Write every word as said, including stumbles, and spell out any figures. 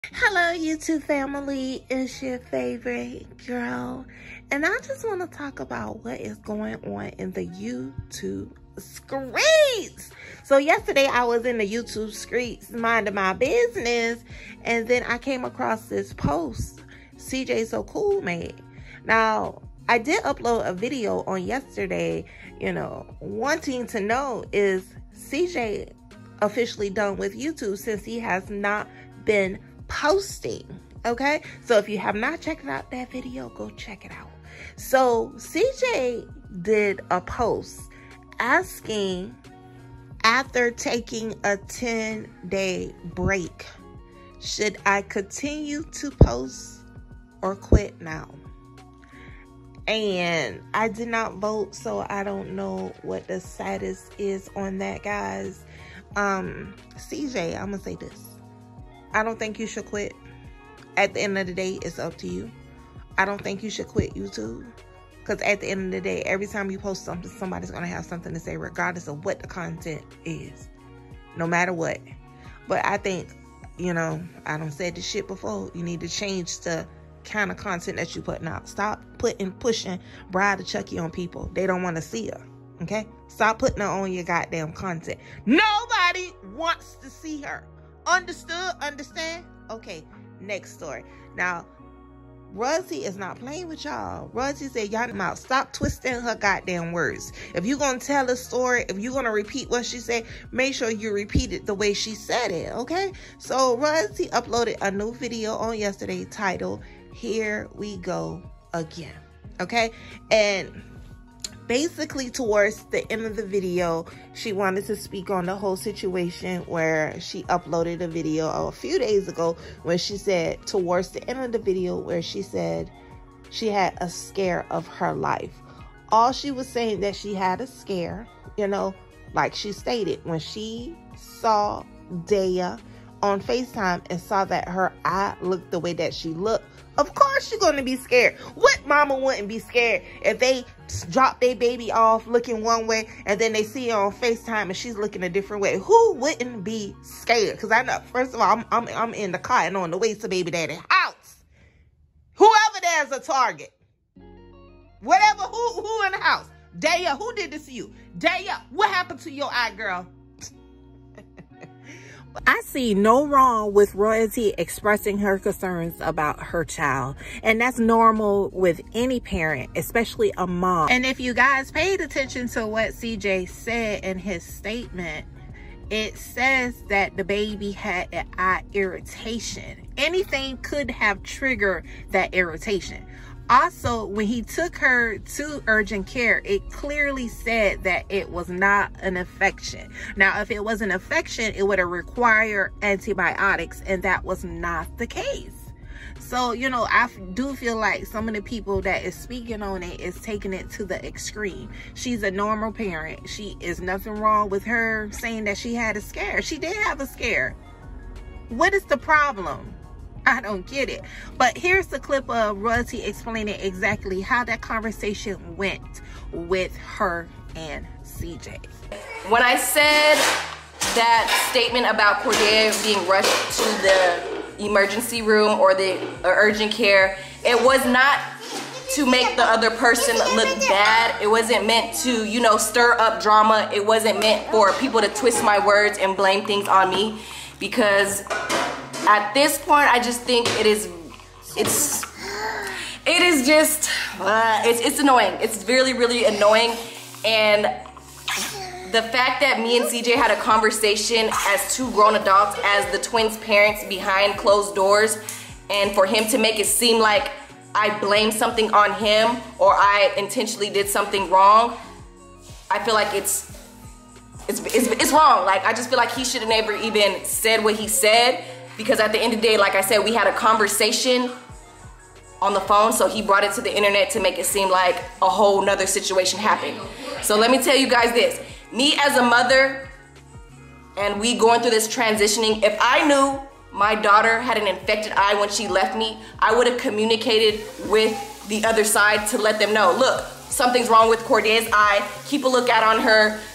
Hello YouTube family, it's your favorite girl, and I just want to talk about what is going on in the YouTube streets. So yesterday I was in the YouTube streets minding my business, and then I came across this post C J So Cool made. Now I did upload a video on yesterday, you know, wanting to know, is C J officially done with YouTube since he has not been posting? Okay, so if you have not checked out that video, go check it out. So C J did a post asking, after taking a ten day break, should I continue to post or quit now? And I did not vote, so I don't know what the status is on that, guys. um C J, I'm gonna say this: I don't think you should quit. At the end of the day, it's up to you. I don't think you should quit YouTube, because at the end of the day, every time you post something, somebody's going to have something to say, regardless of what the content is, no matter what. But I think, you know, I done said this shit before, you need to change the kind of content that you're putting out. Stop putting, pushing Bride to Chucky on people. They don't want to see her, okay? Stop putting her on your goddamn content. Nobody wants to see her. Understood? Understand? Okay, next story. Now, Rosie is not playing with y'all. Rosie said, y'all mouth, stop twisting her goddamn words. If you're going to tell a story, if you're going to repeat what she said, make sure you repeat it the way she said it, okay? So Rosie uploaded a new video on yesterday titled, Here We Go Again, okay? And basically, towards the end of the video, she wanted to speak on the whole situation where she uploaded a video a few days ago where she said, towards the end of the video, where she said she had a scare of her life. All she was saying that she had a scare, you know, like she stated, when she saw Daya on FaceTime and saw that her eye looked the way that she looked, of course you're going to be scared. What mama wouldn't be scared if they drop their baby off looking one way and then they see her on FaceTime and she's looking a different way? Who wouldn't be scared? Because I know, first of all, I'm, I'm, I'm in the car and on the way to baby daddy's house. Whoever there's a target. Whatever, who, who in the house? Daya, who did this to you? Daya, what happened to your eye, girl? I see no wrong with Royalty expressing her concerns about her child. And that's normal with any parent, especially a mom. And if you guys paid attention to what C J said in his statement, it says that the baby had an eye irritation. Anything could have triggered that irritation. Also, when he took her to urgent care, it clearly said that it was not an infection. Now, if it was an infection, it would have required antibiotics, and that was not the case. So, you know, I do feel like some of the people that is speaking on it is taking it to the extreme. She's a normal parent. She is nothing wrong with her saying that she had a scare. She did have a scare. What is the problem? I don't get it. But here's the clip of Royalty explaining exactly how that conversation went with her and C J. When I said that statement about Cordelia being rushed to the emergency room or the urgent care, it was not to make the other person look bad. It wasn't meant to, you know, stir up drama. It wasn't meant for people to twist my words and blame things on me, because at this point, I just think it is, it's, it is just, uh, it's, it's annoying. It's really, really annoying. And the fact that me and C J had a conversation as two grown adults, as the twins' parents behind closed doors, and for him to make it seem like I blamed something on him or I intentionally did something wrong, I feel like it's, it's, it's, it's wrong. Like, I just feel like he should have never even said what he said. Because at the end of the day, like I said, we had a conversation on the phone, so he brought it to the internet to make it seem like a whole nother situation happened. So let me tell you guys this. Me as a mother, and we going through this transitioning, if I knew my daughter had an infected eye when she left me, I would have communicated with the other side to let them know, look, something's wrong with Cordelia's eye, keep a lookout on her,